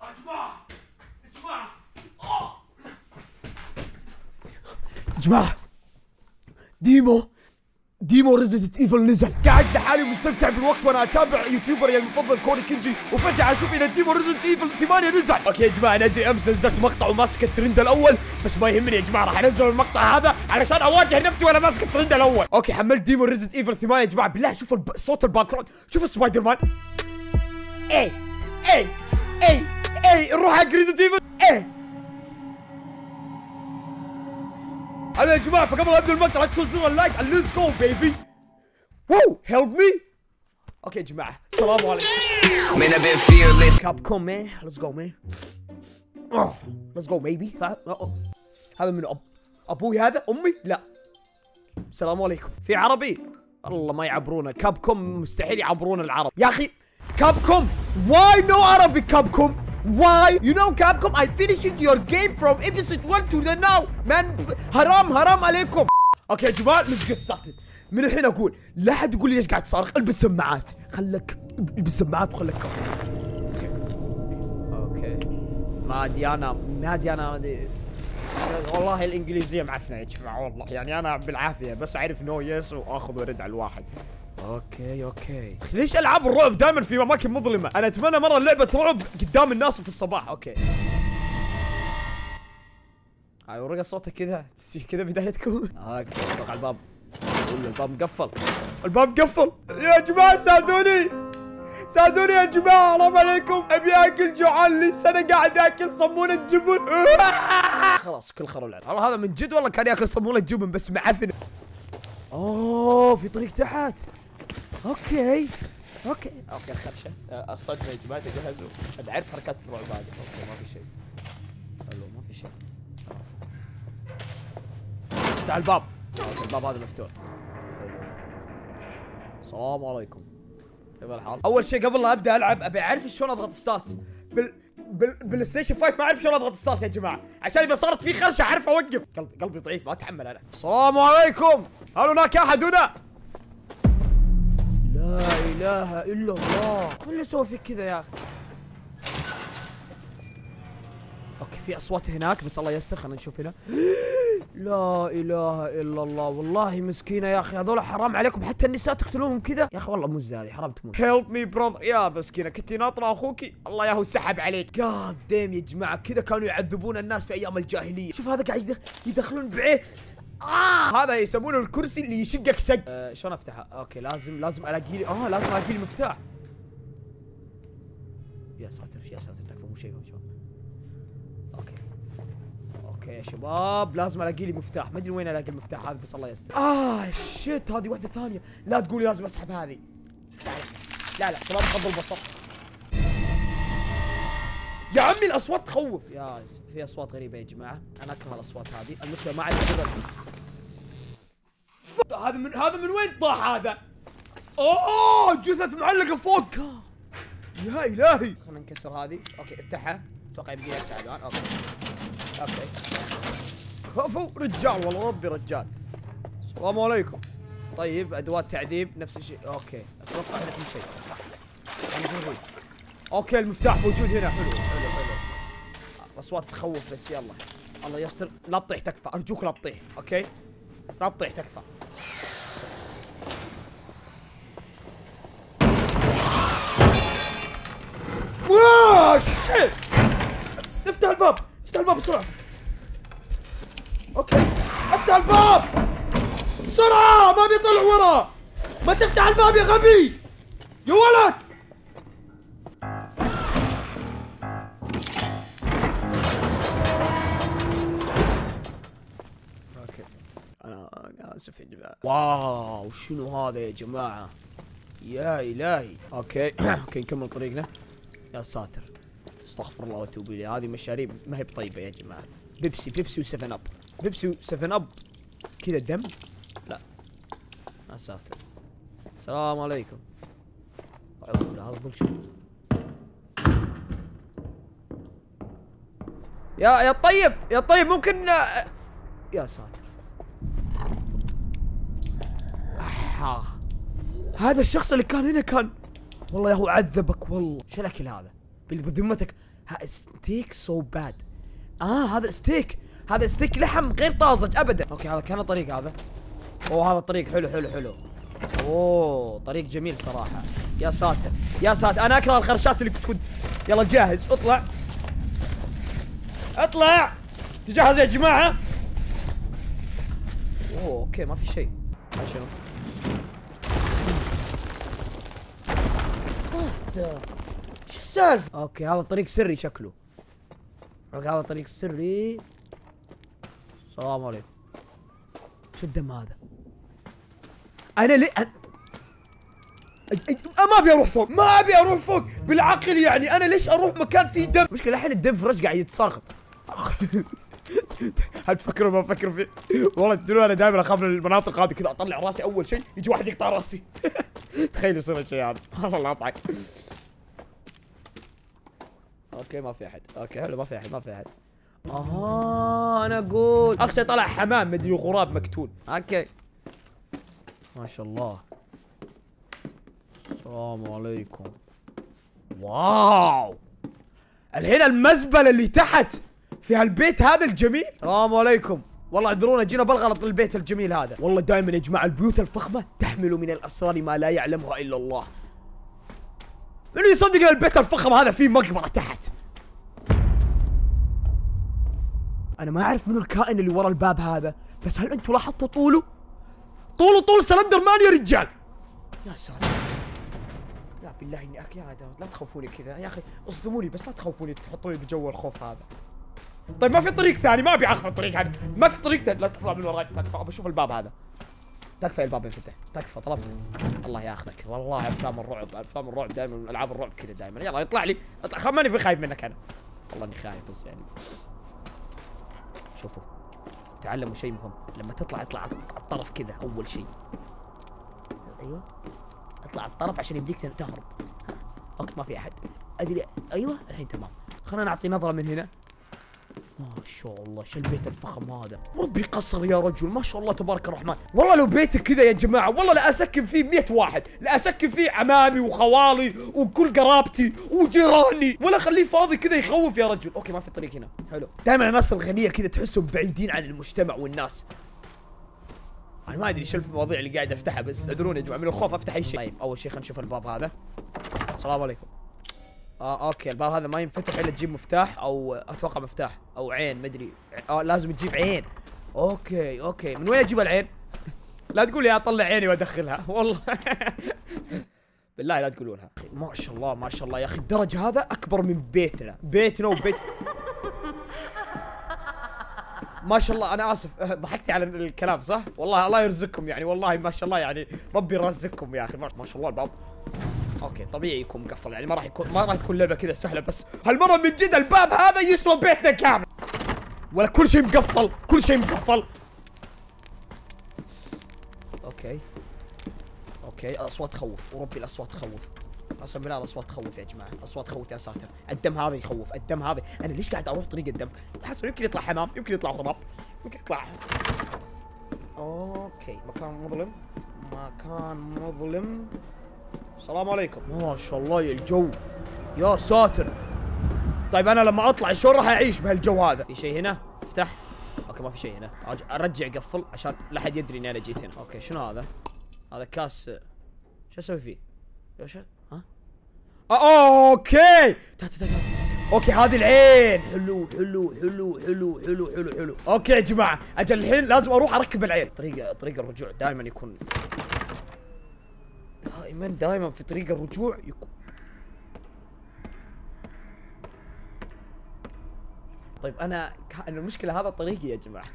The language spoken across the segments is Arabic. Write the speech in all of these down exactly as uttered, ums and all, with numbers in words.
جماعة يا جماعة يا جماعة ديمو ديمو ريزيدنت ايفل نزل. قاعد لحالي ومستمتع بالوقت وانا اتابع يوتيوبري المفضل كوري كينجي، وفجأة اشوف ان ديمو ريزيدنت ايفل ثمانية نزل. اوكي يا جماعة انا ادري امس نزلت مقطع وماسك الترند الاول، بس ما يهمني يا جماعة، راح انزل المقطع هذا علشان اواجه نفسي وانا ماسك الترند الاول. اوكي حملت ديمو ريزيدنت ايفل ثمانية يا جماعة، بالله شوفوا الب... صوت الباك جراوند، شوفوا سبايدر مان. اي اي اي اي نروح حق ريزيدنت ايفل. اي هذا يا جماعة، فقبل ابدا المقطع لا تنسوا زر اللايك and let's go baby. Whoa, help me. اوكي يا جماعة السلام عليكم. كاب كوم man, let's go man. Oh, let's go baby. هذا من أب ابوي هذا امي لا. السلام عليكم. في عربي؟ والله ما يعبرونا كاب كوم، مستحيل يعبرون العرب يا اخي. كاب كوم why no Arabic كاب كوم why you know Capcom I finished your game from episode one to the now man. حرام حرام عليكم. اوكي يا جماعه let's get started. من الحين اقول لا حد يقول لي ايش قاعد تصارخ، البس سماعات، خلك البس سماعات وخلك اوكي اوكي ما ادري انا ما ادري انا والله الانجليزيه معفنه يا جماعه والله، يعني انا بالعافيه بس اعرف نو يس واخذ وارد على الواحد. اوكي اوكي ليش العاب الرعب دائما في اماكن مظلمه؟ انا اتمنى مره لعبه رعب قدام الناس وفي الصباح. اوكي هاي ورقه صوتها كذا كذا بدايتكم. اوكي اتوقع الباب الباب مقفل، الباب مقفل يا جماعه ساعدوني ساعدوني يا جماعه حرام عليكم، ابي اكل جوعان لي سنه قاعد اكل صمونه جبن. خلاص كل خروا العين. والله هذا من جد والله كان ياكل صمونه جبن بس معفن. اوه في طريق تحت. اوكي اوكي اوكي الخرشه الصدمه يا جماعه تجهزوا، انا اعرف حركات الرعب هذه. اوكي ما في شيء حلو ما في شيء. افتح الباب. اوكي الباب هذا مفتوح. السلام عليكم كيف الحال؟ اول شيء قبل لا ابدا العب ابي اعرف شلون اضغط ستارت. بال بال بلاي ستيشن خمسة ما اعرف شلون اضغط ستارت يا جماعه، عشان اذا صارت في خرشه اعرف اوقف. قلبي قلبي ضعيف ما اتحمل انا. السلام عليكم، هل هناك احد هنا؟ لا اله الا الله، من اللي سوى فيك كذا يا اخي؟ اوكي في اصوات هناك بس الله يستر، خلينا نشوف هنا. لا اله الا الله، والله مسكينه يا اخي، هذول حرام عليكم حتى النساء تقتلوهم كذا يا اخي، والله مزه هذه حرام تموت. هيلب مي براذر يا مسكينه، كنتي ناطره اخوكي الله ياهو سحب عليك. جاد ديم يا جماعه كذا كانوا يعذبون الناس في ايام الجاهليه. شوف هذا قاعد يدخلون بعيه. آه هذا يسمونه الكرسي اللي يشقك شق. آه شلون افتحه؟ اوكي لازم لازم الاقي لي اه لازم الاقي لي مفتاح. يا ساتر يا ساتر تكفى مو شيء مو شيء. اوكي اوكي يا شباب لازم الاقي لي مفتاح، ما ادري وين الاقي المفتاح هذا بس الله يستر. اه شيت هذه واحده ثانيه، لا تقولي لازم اسحب هذه. لا لا لا شباب غضوا البصر يا عمي، الاصوات تخوف. يا في اصوات غريبه يا جماعه، انا اكره الاصوات هذه، المشكله ما اعرف سبب. هذا من هذا من وين طاح هذا؟ اوه جثث معلقه فوق يا الهي. خلينا نكسر هذه. اوكي افتحها، اتوقع يبقى يفتح الان. اوكي اوكي كفو رجال والله ربي رجال. السلام عليكم. طيب ادوات تعذيب نفس الشيء. اوكي اتوقع هنا في شيء. اوكي المفتاح موجود هنا. حلو حلو حلو. الاصوات تخوف بس يلا الله يستر. لا تطيح تكفى ارجوك لا تطيح. اوكي لا تطيح تكفى. وااا شيت. افتح الباب افتح الباب بسرعة. اوكي افتح الباب بسرعة ما بيطلع ورا. ما تفتح الباب يا غبي يا ولد. اوكي انا اسف يا جماعة. واو شنو هذا يا جماعة يا الهي. اوكي اوكي نكمل طريقنا. يا ساتر استغفر الله واتوب اليه، هذه مشاريب ما هي بطيبه يا جماعه. بيبسي بيبسي وسفن اب، بيبسي وسفن اب كذا دم. لا يا ساتر. السلام عليكم. اعوذ بالله هذا شو يا يا طيب يا طيب ممكن. يا ساتر آه. هذا الشخص اللي كان هنا كان والله يا هو عذبك والله. شو الاكل هذا بذمتك؟ ستيك سو باد. اه هذا ستيك، هذا ستيك لحم غير طازج ابدا. اوكي هذا كان الطريق هذا. اوه هذا الطريق حلو حلو حلو. اوه طريق جميل صراحة. يا ساتر يا ساتر، انا اكره الخرشات اللي كنت. يلا جاهز، اطلع اطلع. تجهز يا جماعة. اوه اوكي ما في شيء. شنو؟ شو السالفة؟ اوكي هذا طريق سري شكله. اوكي هذا طريق سري. السلام عليكم. شو الدم هذا؟ انا ليه أنا... ما ابي اروح فوق، ما ابي اروح فوق بالعقل يعني. انا ليش اروح مكان فيه دم؟ مشكلة الحين الدم فرش قاعد يتساقط. هل تفكروا ما افكر فيه؟ والله تدرون انا دائما اخاف من المناطق هذه كذا، اطلع راسي اول شيء يجي واحد يقطع راسي. تخيل يصير الشيء هذا. والله لا اضحك. اوكي ما في احد. اوكي حلو ما في احد ما في احد. اها انا اقول اخشى طلع حمام مدري وغراب مقتول. اوكي ما شاء الله. السلام عليكم. واو الحين المزبله اللي تحت في هالبيت هذا الجميل. السلام عليكم. والله اعذرونا جينا بالغلط للبيت الجميل هذا. والله دائما يا جماعه البيوت الفخمه تحمل من الاسرار ما لا يعلمها الا الله. منو يصدق ان البيت الفخم هذا فيه مقبره تحت؟ انا ما اعرف منو الكائن اللي ورا الباب هذا، بس هل انتم لاحظتوا طوله؟ طوله طول سلندر مان يا رجال. يا ساتر. لا بالله اني أك... يا لا تخوفوني كذا يا اخي، اصدموني بس لا تخوفوني تحطوني بجو الخوف هذا. طيب ما في طريق ثاني؟ ما ابي اخذ الطريق هذا، ما في طريق ثاني. لا تطلع من وراي، تكفى بشوف الباب هذا. تكفى الباب ينفتح، تكفى طلبت. الله ياخذك والله. افلام الرعب افلام الرعب دائما، العاب الرعب كذا دائما. يلا يطلع لي، ماني بخايف منك انا. والله اني خايف بس يعني. شوفوا تعلموا شيء مهم، لما تطلع اطلع على الطرف كذا اول شيء. ايوه اطلع على الطرف عشان يمديك تهرب. اوكي ما في احد ادري. ايوه الحين تمام. خلينا نعطي نظره من هنا. ما شاء الله شو البيت الفخم هذا. ربي قصر يا رجل ما شاء الله تبارك الرحمن. والله لو بيتك كذا يا جماعه والله لا اسكن فيه مئة واحد، لا اسكن فيه عمامي وخوالي وكل قرابتي وجيراني، ولا خليه فاضي كذا يخوف يا رجل. اوكي ما في طريق هنا. حلو. دائما الناس الغنيه كذا تحسهم بعيدين عن المجتمع والناس. انا ما ادري شو المواضيع اللي قاعد افتحها، بس ادروني يا جماعه من الخوف افتح اي شيء. طيب اول شيء خلينا نشوف الباب هذا. السلام عليكم. اه اوكي الباب هذا ما ينفتح الا تجيب مفتاح او اتوقع مفتاح او عين مدري. اه لازم تجيب عين. اوكي اوكي من وين اجيب العين؟ لا تقول لي اطلع عيني وادخلها والله. بالله لا تقولونها. ما شاء الله ما شاء الله يا اخي الدرج هذا اكبر من بيتنا، بيتنا وبيت. ما شاء الله. انا اسف ضحكتي على الكلام صح؟ والله الله يرزقكم يعني، والله ما شاء الله يعني ربي يرزقكم يا اخي. ما شاء الله الباب. اوكي طبيعي يكون مقفل يعني، ما راح يكون ما راح تكون لعبه كذا سهله، بس هالمره من جد الباب هذا يسوى بيتنا كامل. ولا كل شيء مقفل، كل شيء مقفل. اوكي اوكي الاصوات تخوف وربي الاصوات تخوف. قسم بالله الاصوات تخوف يا جماعه، الاصوات تخوف يا ساتر. الدم هذا يخوف، الدم هذا. انا ليش قاعد اروح طريق الدم؟ حسب يمكن يطلع حمام، يمكن يطلع غراب، يمكن يطلع. اوكي مكان مظلم، مكان مظلم. السلام عليكم. ما شاء الله يا الجو يا ساتر. طيب انا لما اطلع شلون راح اعيش بهالجو هذا؟ في شيء هنا؟ افتح. اوكي ما في شيء هنا. ارجع اقفل عشان لا احد يدري اني انا جيت هنا. اوكي شنو هذا؟ هذا كاس. شو اسوي فيه؟ شو ها؟ آه اوكي تا تا تا. اوكي هذه العين. حلو حلو حلو حلو حلو حلو حلو. اوكي يا جماعه اجل الحين لازم اروح اركب العين. طريق طريق الرجوع دائما يكون دائما دائما في طريق الرجوع يكون. طيب انا انا المشكله هذا طريقي يا جماعه.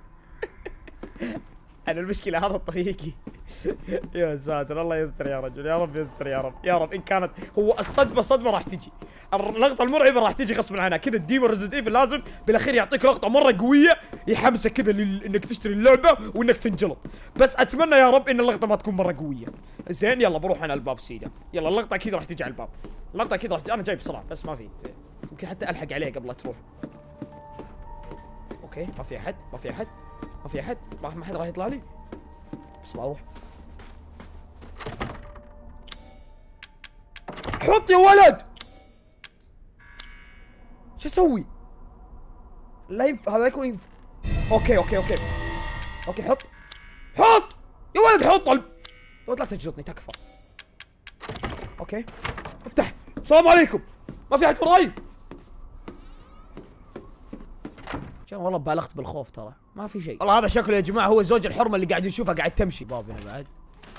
انا المشكله هذا طريقي. يا ساتر الله يستر يا رجل، يا رب يستر يا رب يا رب. ان كانت هو الصدمه صدمه راح تجي، اللقطه المرعبه راح تجي غصب عنها كذا. الديمون ريزنت ايفل لازم بالاخير يعطيك لقطه مره قويه يحمسك كذا انك تشتري اللعبه وانك تنجلط. بس اتمنى يا رب ان اللقطه ما تكون مره قويه. زين يلا بروح انا الباب سيده. يلا اللقطه اكيد راح تجي على الباب، اللقطه اكيد راح تجي. انا جاي بسرعه بس ما في، يمكن حتى الحق عليه قبل لا تروح. اوكي ما في احد ما في احد ما في احد ما حد راح يطلع لي. بس اروح. حط يا ولد. شو اسوي؟ لا ينفع هذا يكون ينفع. اوكي اوكي اوكي اوكي حط حط يا ولد حط الب... يا ولد لا تجلطني تكفى. اوكي افتح. السلام عليكم. ما في احد وراي. كان والله بالغت بالخوف ترى ما في شيء. والله هذا شكله يا جماعه هو زوج الحرمه اللي قاعد نشوفها قاعد تمشي. بابنا بعد.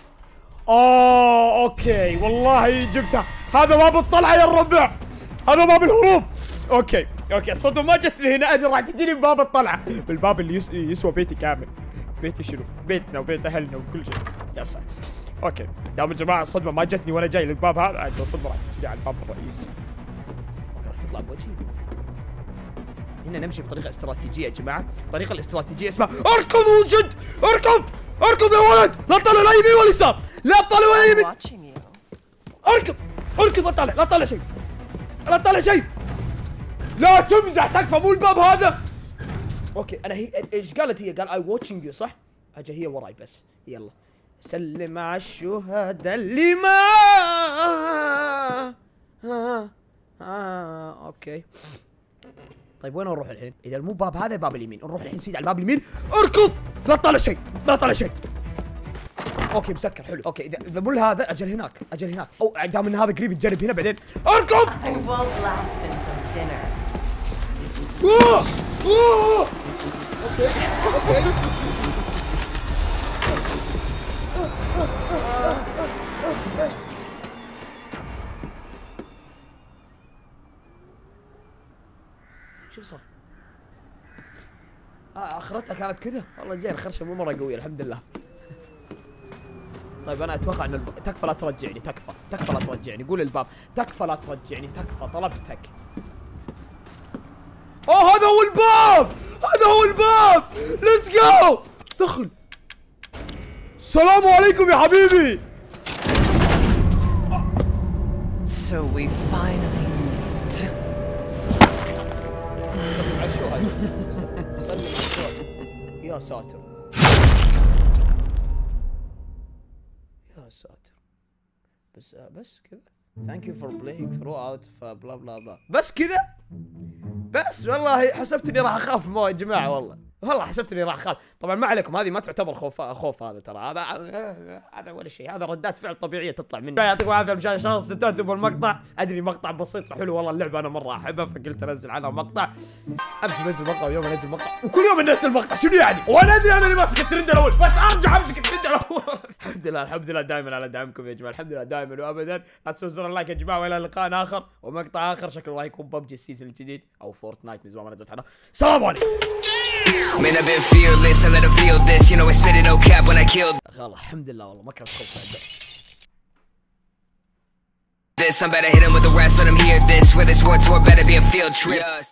اوه اوكي والله جبتها. هذا باب الطلعه يا الربع. هذا باب الهروب. اوكي اوكي الصدمه ما جتني هنا اجل راح تجيني بباب الطلعه. بالباب اللي يس... يسوى بيتي كامل. بيتي شنو؟ بيتنا وبيت اهلنا وكل شيء. يا ساتر. اوكي دام يا جماعه الصدمه ما جتني وانا جاي للباب هذا عاد الصدمه راح تجيني على الباب الرئيسي. اوكي راح تطلع بوجهي. هنا نمشي بطريقه استراتيجيه يا جماعه. الطريقه الاستراتيجيه اسمها اركض وجد. اركض اركض يا ولد. لا تطلع لا يمين ولا يسار. لا تطلع ولا يمين. اركض اركض لا تطلع لا تطلع شيء. لا تطلع شيء. لا تمزح تكفى مو الباب هذا. اوكي انا هي ايش قالت هي؟ قال اي واتشنج يو صح؟ اجل هي وراي بس. يلا سلم على الشهداء اللي ما آه. آه. اوكي طيب وين نروح الحين؟ اذا مو باب هذا باب اليمين. نروح الحين سيدي على الباب اليمين. اركض لا تطلع شيء لا تطلع شيء. اوكي مسكر حلو. اوكي اذا اذا مو هذا اجل هناك اجل هناك. او دام ان هذا قريب نجرب هنا بعدين. اركض. اوه اوه اوكي اوكي شو صار؟ آه اخرتها كانت كذا. والله زين الخرشه مو مره قويه الحمد لله. طيب انا اتوقع ان الب... تكفى لا ترجعني. تكفى تكفى لا ترجعني. قول الباب تكفى لا ترجعني. تكفى طلبتك. اوه هذا هو الباب. هذا هو الباب. ليتس جو. دخل. السلام عليكم يا حبيبي. So we finally meet. يا ساتر يا ساتر. بس بس كذا. Thank you for playing throughout فبلا بلا بلا. بس كذا بس. والله حسبت اني راح اخاف مو يا جماعه. والله والله حسبت اني راح اخاف. طبعا ما عليكم هذه ما تعتبر خوف خوف هذا ترى. هذا هذا ولا شيء. هذا ردات فعل طبيعيه تطلع مني. يعطيكم العافيه مشاهدينا. شخص استمتعتوا بالمقطع. ادري مقطع بسيط وحلو والله. اللعبه انا مره احبها فقلت انزل عنها مقطع. امس بنزل مقطع ويوم انزل مقطع وكل يوم انزل مقطع. شنو يعني؟ وانا ادري انا اللي ماسك الترند الاول بس ارجع امسك الترند الاول. الحمد لله الحمد لله دائما على دعمكم يا جماعه. الحمد لله دائما وابدا. لا تنسوا زر اللايك يا جماعه. والى لقاء اخر ومقطع اخر. شكله راح يكون ببجي السيزون الجديد او فورتنايت من زمان ما نزلت عنها. السلام عليكم. Man, I've been fearless, I let them feel this. You know I spit it no cap when I killed والله الحمد لله والله ما كانت خوف this. I'm better hit him with the rest, let them hear this. Where this war tour better be a field trip.